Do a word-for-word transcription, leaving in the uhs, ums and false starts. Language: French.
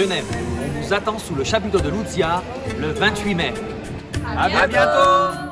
Genève. On vous attend sous le chapiteau de Lucia le vingt-huit mai. À bientôt.